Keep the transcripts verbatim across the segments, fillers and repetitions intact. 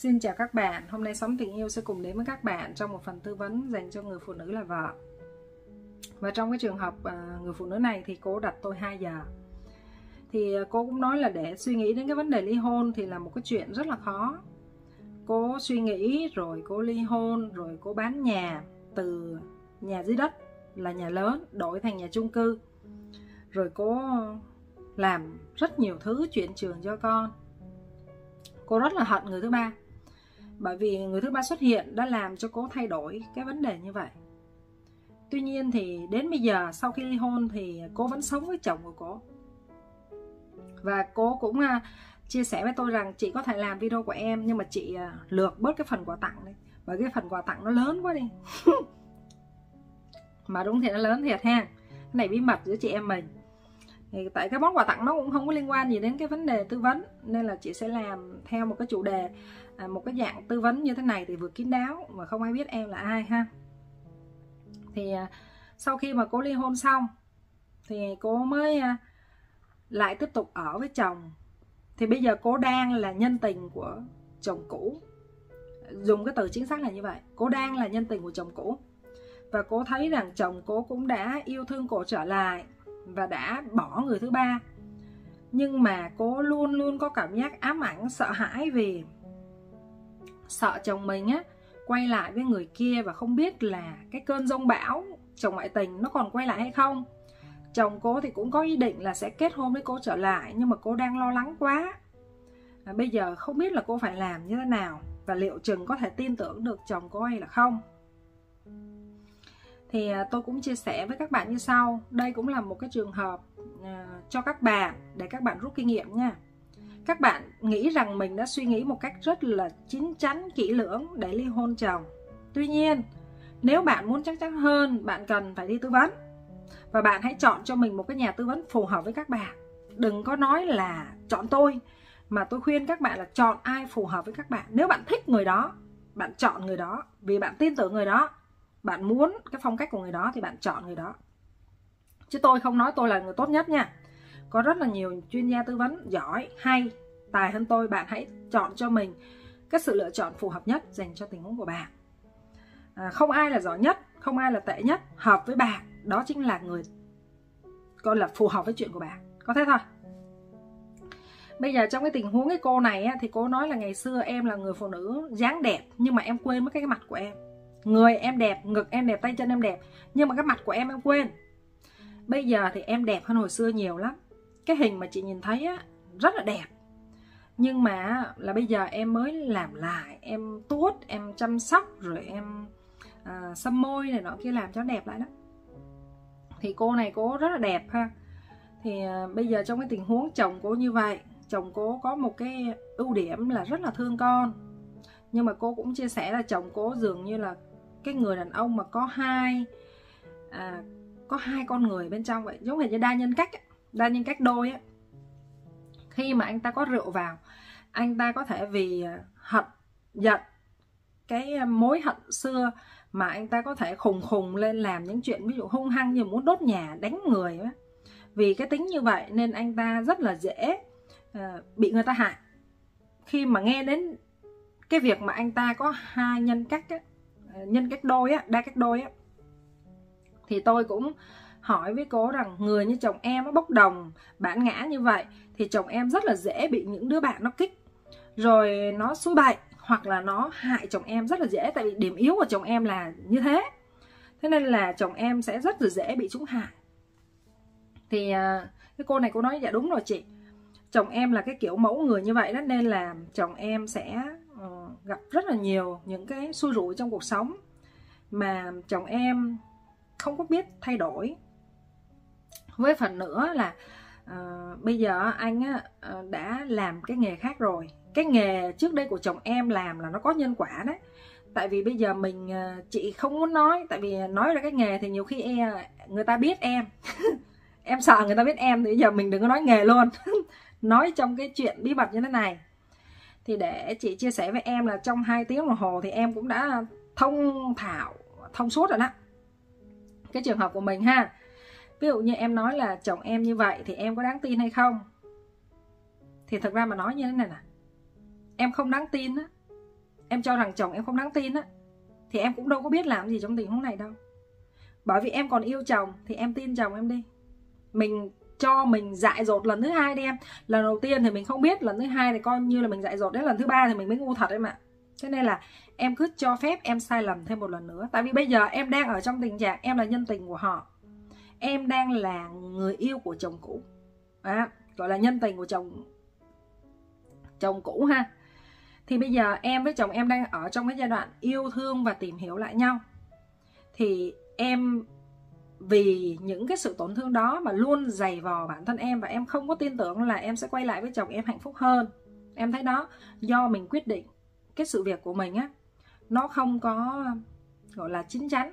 Xin chào các bạn, hôm nay Sống Tình Yêu sẽ cùng đến với các bạn trong một phần tư vấn dành cho người phụ nữ là vợ. Và trong cái trường hợp người phụ nữ này thì cô đặt tôi hai giờ. Thì cô cũng nói là để suy nghĩ đến cái vấn đề ly hôn thì là một cái chuyện rất là khó. Cô suy nghĩ rồi cô ly hôn, rồi cô bán nhà từ nhà dưới đất là nhà lớn đổi thành nhà chung cư. Rồi cô làm rất nhiều thứ chuyển trường cho con. Cô rất là hận người thứ ba, bởi vì người thứ ba xuất hiện đã làm cho cô thay đổi cái vấn đề như vậy. Tuy nhiên thì đến bây giờ sau khi ly hôn thì cô vẫn sống với chồng của cô. Và cô cũng uh, chia sẻ với tôi rằng chị có thể làm video của em, nhưng mà chị uh, lược bớt cái phần quà tặng đi, bởi cái phần quà tặng nó lớn quá đi. Mà đúng thì nó lớn thiệt ha. Cái này bí mật giữa chị em mình. Thì tại cái món quà tặng nó cũng không có liên quan gì đến cái vấn đề tư vấn, nên là chị sẽ làm theo một cái chủ đề, à, một cái dạng tư vấn như thế này thì vừa kín đáo mà không ai biết em là ai ha. Thì à, sau khi mà cô ly hôn xong thì cô mới à, lại tiếp tục ở với chồng. Thì bây giờ cô đang là nhân tình của chồng cũ, dùng cái từ chính xác là như vậy. Cô đang là nhân tình của chồng cũ. Và cô thấy rằng chồng cô cũng đã yêu thương cô trở lại và đã bỏ người thứ ba. Nhưng mà cô luôn luôn có cảm giác ám ảnh, sợ hãi, vì sợ chồng mình á quay lại với người kia, và không biết là cái cơn giông bão chồng ngoại tình nó còn quay lại hay không. Chồng cô thì cũng có ý định là sẽ kết hôn với cô trở lại, nhưng mà cô đang lo lắng quá. à, Bây giờ không biết là cô phải làm như thế nào, và liệu chừng có thể tin tưởng được chồng cô hay là không. Thì tôi cũng chia sẻ với các bạn như sau. Đây cũng là một cái trường hợp uh, cho các bạn, để các bạn rút kinh nghiệm nha. Các bạn nghĩ rằng mình đã suy nghĩ một cách rất là chín chắn, kỹ lưỡng để ly hôn chồng. Tuy nhiên, nếu bạn muốn chắc chắn hơn, bạn cần phải đi tư vấn. Và bạn hãy chọn cho mình một cái nhà tư vấn phù hợp với các bạn. Đừng có nói là chọn tôi, mà tôi khuyên các bạn là chọn ai phù hợp với các bạn. Nếu bạn thích người đó, bạn chọn người đó vì bạn tin tưởng người đó, bạn muốn cái phong cách của người đó thì bạn chọn người đó. Chứ tôi không nói tôi là người tốt nhất nha. Có rất là nhiều chuyên gia tư vấn giỏi, hay, tài hơn tôi. Bạn hãy chọn cho mình cái sự lựa chọn phù hợp nhất dành cho tình huống của bạn. à, Không ai là giỏi nhất, không ai là tệ nhất. Hợp với bạn, đó chính là người gọi là phù hợp với chuyện của bạn. Có thế thôi. Bây giờ trong cái tình huống cái cô này á, thì cô nói là ngày xưa em là người phụ nữ dáng đẹp, nhưng mà em quên mất cái mặt của em. Người em đẹp, ngực em đẹp, tay chân em đẹp, nhưng mà cái mặt của em em quên. Bây giờ thì em đẹp hơn hồi xưa nhiều lắm. Cái hình mà chị nhìn thấy á, rất là đẹp. Nhưng mà là bây giờ em mới làm lại, em tuốt, em chăm sóc, rồi em à, xăm môi này nọ kia làm cho đẹp lại đó. Thì cô này cô rất là đẹp ha. Thì à, bây giờ trong cái tình huống chồng cô như vậy, chồng cô có một cái ưu điểm là rất là thương con. Nhưng mà cô cũng chia sẻ là chồng cô dường như là cái người đàn ông mà có hai à, có hai con người bên trong vậy, giống như đa nhân cách, đa nhân cách đôi á. Khi mà anh ta có rượu vào, anh ta có thể vì hận giận cái mối hận xưa mà anh ta có thể khùng khùng lên làm những chuyện ví dụ hung hăng như muốn đốt nhà, đánh người á. Vì cái tính như vậy nên anh ta rất là dễ uh, bị người ta hại. Khi mà nghe đến cái việc mà anh ta có hai nhân cách á, nhân cách đôi á, đa cách đôi á, thì tôi cũng hỏi với cô rằng người như chồng em nó bốc đồng, bản ngã như vậy thì chồng em rất là dễ bị những đứa bạn nó kích, rồi nó xúi bậy, hoặc là nó hại chồng em rất là dễ. Tại vì điểm yếu của chồng em là như thế. Thế nên là chồng em sẽ rất là dễ bị chúng hại. Thì cái cô này cô nói dạ đúng rồi chị, chồng em là cái kiểu mẫu người như vậy đó, nên là chồng em sẽ uh, gặp rất là nhiều những cái xui rủi trong cuộc sống mà chồng em không có biết thay đổi. Với phần nữa là uh, bây giờ anh á, uh, đã làm cái nghề khác rồi. Cái nghề trước đây của chồng em làm là nó có nhân quả đấy. Tại vì bây giờ mình uh, chị không muốn nói, tại vì nói ra cái nghề thì nhiều khi em, người ta biết em em sợ người ta biết em, thì bây giờ mình đừng có nói nghề luôn. Nói trong cái chuyện bí mật như thế này thì để chị chia sẻ với em là trong hai tiếng đồng hồ thì em cũng đã thông thạo, thông suốt rồi đó, cái trường hợp của mình ha. Ví dụ như em nói là chồng em như vậy thì em có đáng tin hay không? Thì thực ra mà nói như thế này nè, em không đáng tin á, em cho rằng chồng em không đáng tin á, thì em cũng đâu có biết làm gì trong tình huống này đâu. Bởi vì em còn yêu chồng thì em tin chồng em đi. Mình cho mình dại dột lần thứ hai đi em. Lần đầu tiên thì mình không biết, lần thứ hai thì coi như là mình dại dột, đến lần thứ ba thì mình mới ngu thật em ạ. Thế nên là em cứ cho phép em sai lầm thêm một lần nữa. Tại vì bây giờ em đang ở trong tình trạng em là nhân tình của họ, em đang là người yêu của chồng cũ à, gọi là nhân tình của chồng chồng cũ ha. Thì bây giờ em với chồng em đang ở trong cái giai đoạn yêu thương và tìm hiểu lại nhau. Thì em vì những cái sự tổn thương đó mà luôn giày vò bản thân em, và em không có tin tưởng là em sẽ quay lại với chồng em hạnh phúc hơn. Em thấy đó, do mình quyết định cái sự việc của mình á, nó không có gọi là chín chắn,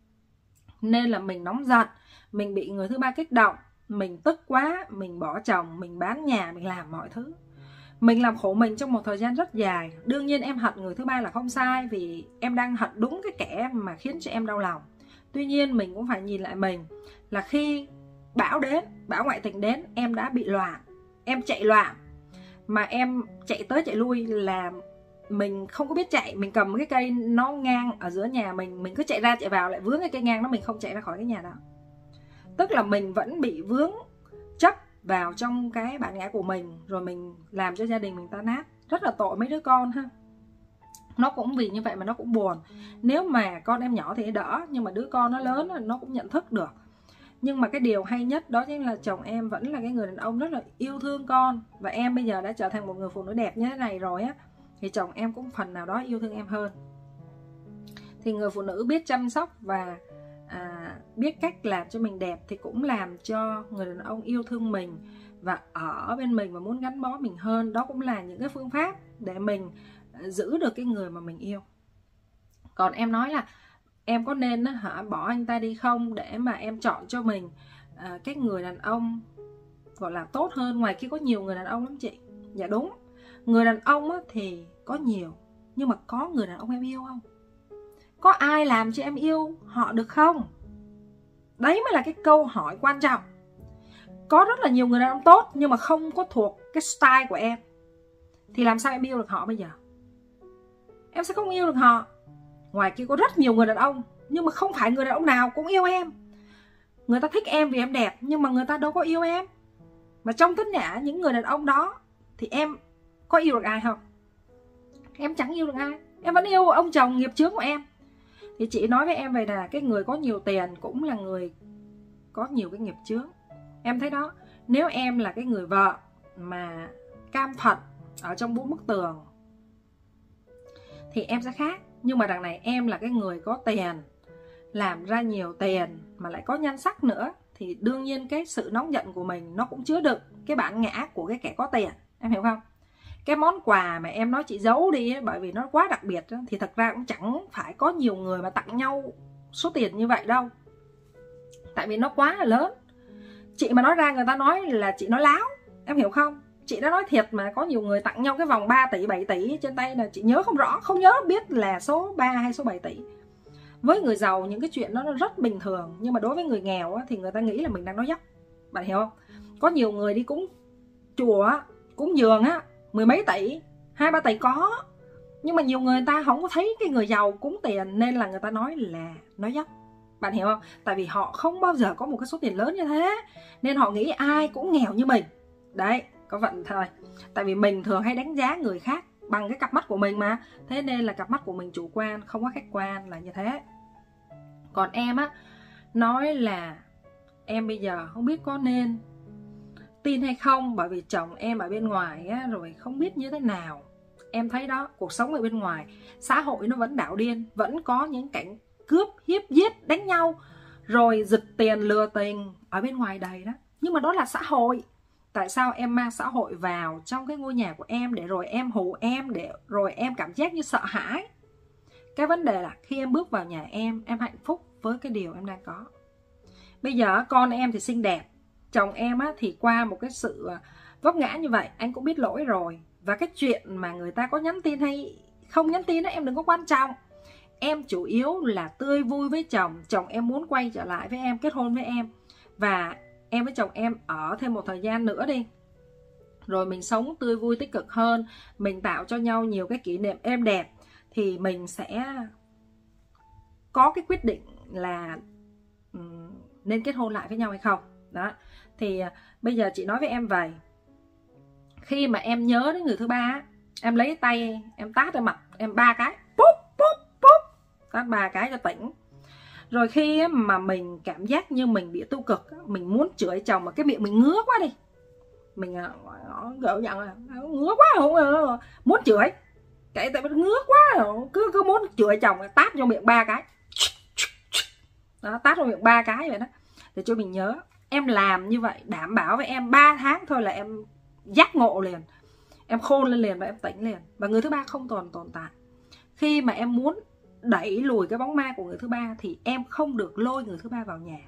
nên là mình nóng giận, mình bị người thứ ba kích động, mình tức quá, mình bỏ chồng, mình bán nhà, mình làm mọi thứ. Mình làm khổ mình trong một thời gian rất dài. Đương nhiên em hận người thứ ba là không sai, vì em đang hận đúng cái kẻ mà khiến cho em đau lòng. Tuy nhiên mình cũng phải nhìn lại mình, là khi bão đến, bão ngoại tình đến, em đã bị loạn, em chạy loạn. Mà em chạy tới chạy lui là mình không có biết chạy. Mình cầm cái cây nó ngang ở giữa nhà mình, mình cứ chạy ra chạy vào, lại vướng cái cây ngang đó, mình không chạy ra khỏi cái nhà đó. Tức là mình vẫn bị vướng chấp vào trong cái bản ngã của mình, rồi mình làm cho gia đình mình tan nát. Rất là tội mấy đứa con ha. Nó cũng vì như vậy mà nó cũng buồn. Nếu mà con em nhỏ thì đỡ, nhưng mà đứa con nó lớn nó cũng nhận thức được. Nhưng mà cái điều hay nhất đó chính là chồng em vẫn là cái người đàn ông rất là yêu thương con. Và em bây giờ đã trở thành một người phụ nữ đẹp như thế này rồi á, thì chồng em cũng phần nào đó yêu thương em hơn. Thì người phụ nữ biết chăm sóc và à, biết cách làm cho mình đẹp thì cũng làm cho người đàn ông yêu thương mình và ở bên mình và muốn gắn bó mình hơn. Đó cũng là những cái phương pháp để mình giữ được cái người mà mình yêu. Còn em nói là em có nên hả, bỏ anh ta đi không, để mà em chọn cho mình à, cái người đàn ông gọi là tốt hơn. Ngoài kia có nhiều người đàn ông lắm chị. Dạ đúng, người đàn ông thì có nhiều, nhưng mà có người đàn ông em yêu không? Có ai làm cho em yêu họ được không? Đấy mới là cái câu hỏi quan trọng. Có rất là nhiều người đàn ông tốt, nhưng mà không có thuộc cái style của em, thì làm sao em yêu được họ bây giờ? Em sẽ không yêu được họ. Ngoài kia có rất nhiều người đàn ông, nhưng mà không phải người đàn ông nào cũng yêu em. Người ta thích em vì em đẹp, nhưng mà người ta đâu có yêu em. Mà trong tất cả những người đàn ông đó thì em có yêu được ai không? Em chẳng yêu được ai. Em vẫn yêu ông chồng nghiệp chướng của em. Thì chị nói với em vậy là cái người có nhiều tiền cũng là người có nhiều cái nghiệp chướng. Em thấy đó, nếu em là cái người vợ mà cam phận ở trong bốn bức tường thì em sẽ khác. Nhưng mà đằng này em là cái người có tiền, làm ra nhiều tiền mà lại có nhan sắc nữa, thì đương nhiên cái sự nóng giận của mình nó cũng chứa đựng cái bản ngã của cái kẻ có tiền. Em hiểu không? Cái món quà mà em nói chị giấu đi ấy, bởi vì nó quá đặc biệt đó, thì thật ra cũng chẳng phải có nhiều người mà tặng nhau số tiền như vậy đâu. Tại vì nó quá là lớn. Chị mà nói ra người ta nói là chị nói láo. Em hiểu không? Chị đã nói thiệt mà, có nhiều người tặng nhau cái vòng ba tỷ, bảy tỷ trên tay là chị nhớ không rõ, không nhớ biết là số ba hay số bảy tỷ. Với người giàu những cái chuyện đó nó rất bình thường, nhưng mà đối với người nghèo á, thì người ta nghĩ là mình đang nói dốc. Bạn hiểu không? Có nhiều người đi cúng chùa, cúng dường á, mười mấy tỷ, hai ba tỷ có. Nhưng mà nhiều người ta không có thấy cái người giàu cúng tiền, nên là người ta nói là nói dốc. Bạn hiểu không? Tại vì họ không bao giờ có một cái số tiền lớn như thế, nên họ nghĩ ai cũng nghèo như mình. Đấy, có vậy thôi. Tại vì mình thường hay đánh giá người khác bằng cái cặp mắt của mình mà. Thế nên là cặp mắt của mình chủ quan, không có khách quan, là như thế. Còn em á, nói là em bây giờ không biết có nên tin hay không, bởi vì chồng em ở bên ngoài á, rồi không biết như thế nào. Em thấy đó, cuộc sống ở bên ngoài, xã hội nó vẫn đảo điên, vẫn có những cảnh cướp, hiếp, giết, đánh nhau, rồi giật tiền, lừa tình ở bên ngoài đầy đó. Nhưng mà đó là xã hội. Tại sao em mang xã hội vào trong cái ngôi nhà của em, để rồi em hù em, để rồi em cảm giác như sợ hãi? Cái vấn đề là khi em bước vào nhà em, em hạnh phúc với cái điều em đang có. Bây giờ con em thì xinh đẹp, chồng em á, thì qua một cái sự vấp ngã như vậy, anh cũng biết lỗi rồi. Và cái chuyện mà người ta có nhắn tin hay không nhắn tin đó, em đừng có quan trọng. Em chủ yếu là tươi vui với chồng. Chồng em muốn quay trở lại với em, kết hôn với em, và em với chồng em ở thêm một thời gian nữa đi, rồi mình sống tươi vui tích cực hơn, mình tạo cho nhau nhiều cái kỷ niệm êm đẹp. thì mình sẽ có cái quyết định là um, nên kết hôn lại với nhau hay không. Đó. Thì uh, bây giờ chị nói với em vậy, khi mà em nhớ đến người thứ ba, em lấy tay em tát vào mặt em ba cái, púp púp púp, tát ba cái cho tỉnh. Rồi khi mà mình cảm giác như mình bị tiêu cực, mình muốn chửi chồng mà cái miệng mình ngứa quá đi, mình gỡ giận là ngứa quá không, muốn chửi cái tại ngứa quá, cứ cứ muốn chửi chồng, tát vô miệng ba cái, đó, tát vô miệng ba cái vậy đó, để cho mình nhớ. Em làm như vậy đảm bảo với em ba tháng thôi là em giác ngộ liền, em khôn lên liền và em tỉnh liền, và người thứ ba không còn tồn tại. Khi mà em muốn đẩy lùi cái bóng ma của người thứ ba thì em không được lôi người thứ ba vào nhà.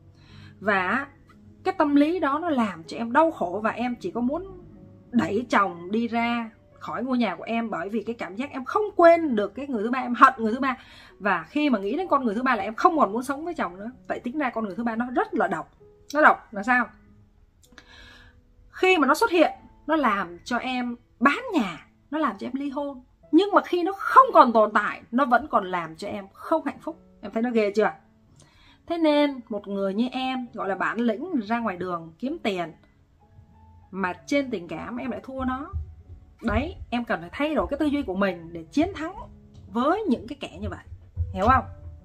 Và cái tâm lý đó nó làm cho em đau khổ, và em chỉ có muốn đẩy chồng đi ra khỏi ngôi nhà của em, bởi vì cái cảm giác em không quên được cái người thứ ba, em hận người thứ ba. Và khi mà nghĩ đến con người thứ ba là em không còn muốn sống với chồng nữa. Vậy tính ra con người thứ ba nó rất là độc. Nó độc là sao? Khi mà nó xuất hiện, nó làm cho em bán nhà, nó làm cho em ly hôn. Nhưng mà khi nó không còn tồn tại, nó vẫn còn làm cho em không hạnh phúc. Em thấy nó ghê chưa? Thế nên một người như em, gọi là bản lĩnh ra ngoài đường kiếm tiền, mà trên tình cảm em lại thua nó. Đấy, em cần phải thay đổi cái tư duy của mình để chiến thắng với những cái kẻ như vậy. Hiểu không?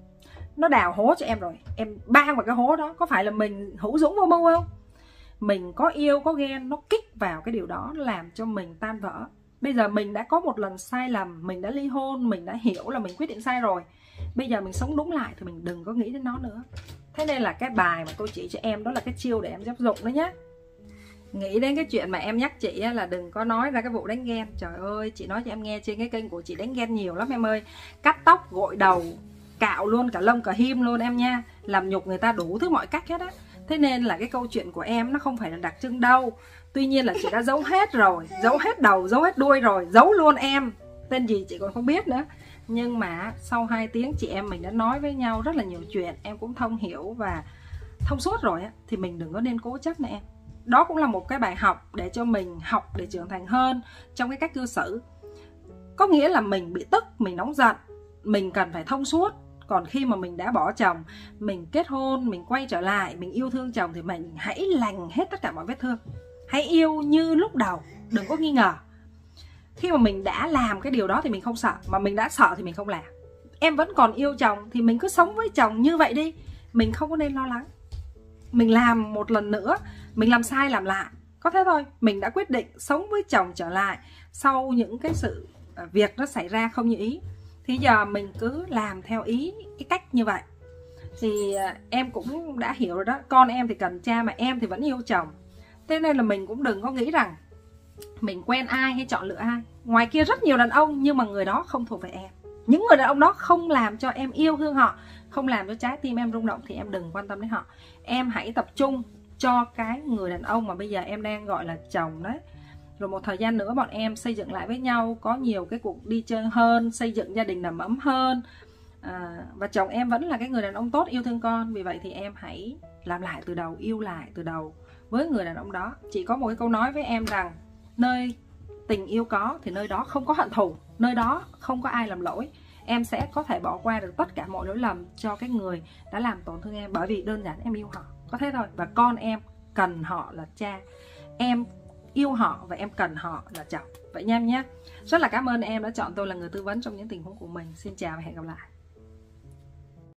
Nó đào hố cho em rồi, em bang vào cái hố đó. Có phải là mình hữu dũng vô mưu không? Mình có yêu, có ghen, nó kích vào cái điều đó, nó làm cho mình tan vỡ. Bây giờ mình đã có một lần sai lầm, mình đã ly hôn, mình đã hiểu là mình quyết định sai rồi. Bây giờ mình sống đúng lại thì mình đừng có nghĩ đến nó nữa. Thế nên là cái bài mà tôi chỉ cho em đó là cái chiêu để em áp dụng đó nhé. Nghĩ đến cái chuyện mà em nhắc chị là đừng có nói ra cái vụ đánh ghen. Trời ơi, chị nói cho em nghe trên cái kênh của chị đánh ghen nhiều lắm em ơi. Cắt tóc, gội đầu, cạo luôn cả lông cả him luôn em nha. Làm nhục người ta đủ thứ mọi cách hết á. Thế nên là cái câu chuyện của em nó không phải là đặc trưng đâu. Tuy nhiên là chị đã giấu hết rồi, giấu hết đầu, giấu hết đuôi rồi, giấu luôn em. Tên gì chị còn không biết nữa. Nhưng mà sau hai tiếng chị em mình đã nói với nhau rất là nhiều chuyện, em cũng thông hiểu và thông suốt rồi á, thì mình đừng có nên cố chấp nữa em. Đó cũng là một cái bài học để cho mình học để trưởng thành hơn trong cái cách cư xử. Có nghĩa là mình bị tức, mình nóng giận, mình cần phải thông suốt. Còn khi mà mình đã bỏ chồng, mình kết hôn, mình quay trở lại, mình yêu thương chồng thì mình hãy lành hết tất cả mọi vết thương. Hãy yêu như lúc đầu, đừng có nghi ngờ. Khi mà mình đã làm cái điều đó thì mình không sợ, mà mình đã sợ thì mình không làm. Em vẫn còn yêu chồng thì mình cứ sống với chồng như vậy đi, mình không có nên lo lắng. Mình làm một lần nữa, mình làm sai làm lại, có thế thôi. Mình đã quyết định sống với chồng trở lại sau những cái sự việc nó xảy ra không như ý, thì giờ mình cứ làm theo ý cái cách như vậy. Thì em cũng đã hiểu rồi đó. Con em thì cần cha mà em thì vẫn yêu chồng. Thế nên là mình cũng đừng có nghĩ rằng mình quen ai hay chọn lựa ai. Ngoài kia rất nhiều đàn ông, nhưng mà người đó không thuộc về em. Những người đàn ông đó không làm cho em yêu thương họ, không làm cho trái tim em rung động, thì em đừng quan tâm đến họ. Em hãy tập trung cho cái người đàn ông mà bây giờ em đang gọi là chồng đấy. Rồi một thời gian nữa bọn em xây dựng lại với nhau, có nhiều cái cuộc đi chơi hơn, xây dựng gia đình đầm ấm hơn. à, Và chồng em vẫn là cái người đàn ông tốt, yêu thương con. Vì vậy thì em hãy làm lại từ đầu, yêu lại từ đầu với người đàn ông đó. Chị có một cái câu nói với em rằng, nơi tình yêu có thì nơi đó không có hận thù, nơi đó không có ai làm lỗi. Em sẽ có thể bỏ qua được tất cả mọi lỗi lầm cho cái người đã làm tổn thương em, bởi vì đơn giản em yêu họ, có thế thôi. Và con em cần họ là cha, em yêu họ và em cần họ là chồng. Vậy nha em nhé. Rất là cảm ơn em đã chọn tôi là người tư vấn trong những tình huống của mình. Xin chào và hẹn gặp lại.